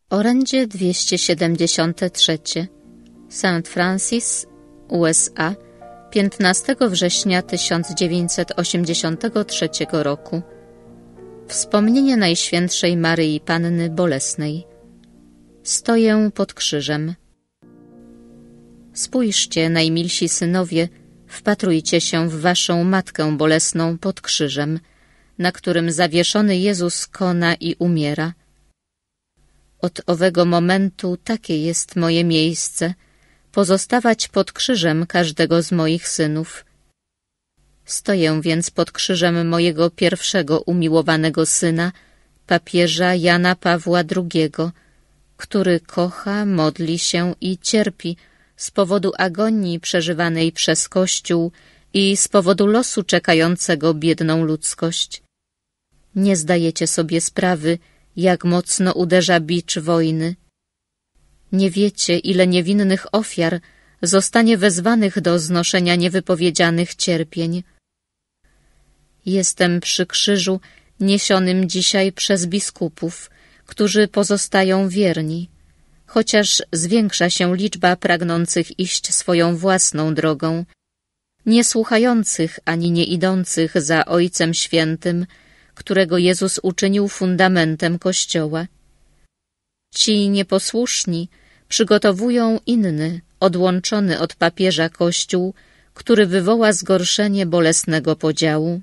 Orędzie 273. St. Francis, USA, 15 września 1983 roku. Wspomnienie Najświętszej Maryi Panny Bolesnej. Stoję pod krzyżem. Spójrzcie, najmilsi synowie, wpatrujcie się w waszą Matkę Bolesną pod krzyżem, na którym zawieszony Jezus kona i umiera. Od owego momentu takie jest moje miejsce, pozostawać pod krzyżem każdego z moich synów. Stoję więc pod krzyżem mojego pierwszego umiłowanego syna, papieża Jana Pawła II, który kocha, modli się i cierpi z powodu agonii przeżywanej przez Kościół i z powodu losu czekającego biedną ludzkość. Nie zdajecie sobie sprawy, jak mocno uderza bicz wojny. Nie wiecie, ile niewinnych ofiar zostanie wezwanych do znoszenia niewypowiedzianych cierpień. Jestem przy krzyżu niesionym dzisiaj przez biskupów, którzy pozostają wierni, chociaż zwiększa się liczba pragnących iść swoją własną drogą, nie słuchających ani nie idących za Ojcem Świętym, którego Jezus uczynił fundamentem Kościoła. Ci nieposłuszni przygotowują inny, odłączony od papieża Kościół, który wywoła zgorszenie bolesnego podziału.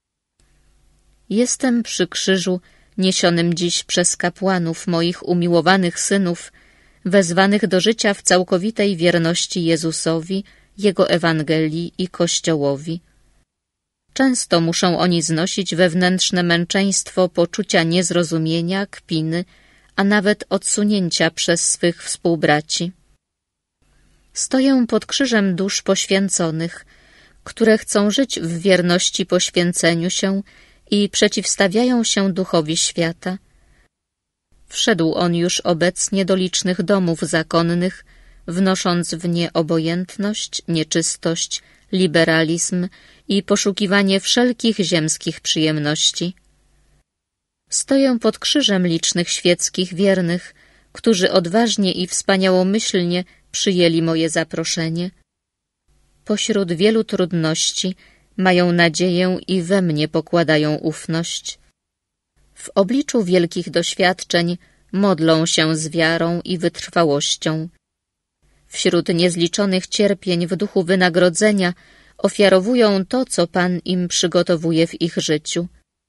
Jestem przy krzyżu niesionym dziś przez kapłanów moich umiłowanych synów, wezwanych do życia w całkowitej wierności Jezusowi, Jego Ewangelii i Kościołowi. Często muszą oni znosić wewnętrzne męczeństwo poczucia niezrozumienia, kpiny, a nawet odsunięcia przez swych współbraci. Stoję pod krzyżem dusz poświęconych, które chcą żyć w wierności poświęceniu się i przeciwstawiają się duchowi świata. Wszedł on już obecnie do licznych domów zakonnych, wnosząc w nie obojętność, nieczystość, liberalizm i poszukiwanie wszelkich ziemskich przyjemności. Stoję pod krzyżem licznych świeckich wiernych, którzy odważnie i wspaniałomyślnie przyjęli moje zaproszenie. Pośród wielu trudności mają nadzieję i we mnie pokładają ufność. W obliczu wielkich doświadczeń modlą się z wiarą i wytrwałością. Wśród niezliczonych cierpień w duchu wynagrodzenia ofiarowują to, co Pan im przygotowuje w ich życiu.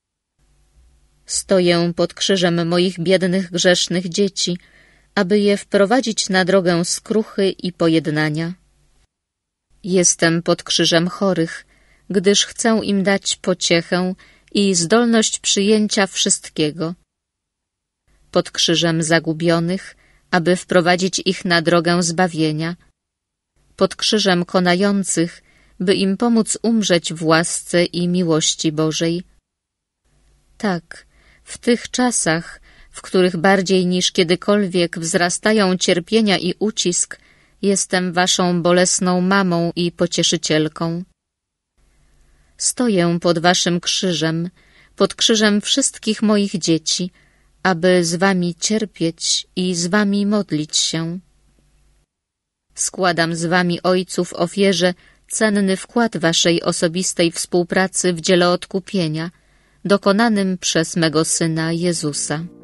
Stoję pod krzyżem moich biednych, grzesznych dzieci, aby je wprowadzić na drogę skruchy i pojednania. Jestem pod krzyżem chorych, gdyż chcę im dać pociechę i zdolność przyjęcia wszystkiego. Pod krzyżem zagubionych, aby wprowadzić ich na drogę zbawienia. Pod krzyżem konających, by im pomóc umrzeć w łasce i miłości Bożej. Tak, w tych czasach, w których bardziej niż kiedykolwiek wzrastają cierpienia i ucisk, jestem waszą bolesną mamą i pocieszycielką. Stoję pod waszym krzyżem, pod krzyżem wszystkich moich dzieci, aby z wami cierpieć i z wami modlić się. Składam z wami, ojców, ofierze cenny wkład waszej osobistej współpracy w dziele odkupienia, dokonanym przez mego Syna Jezusa.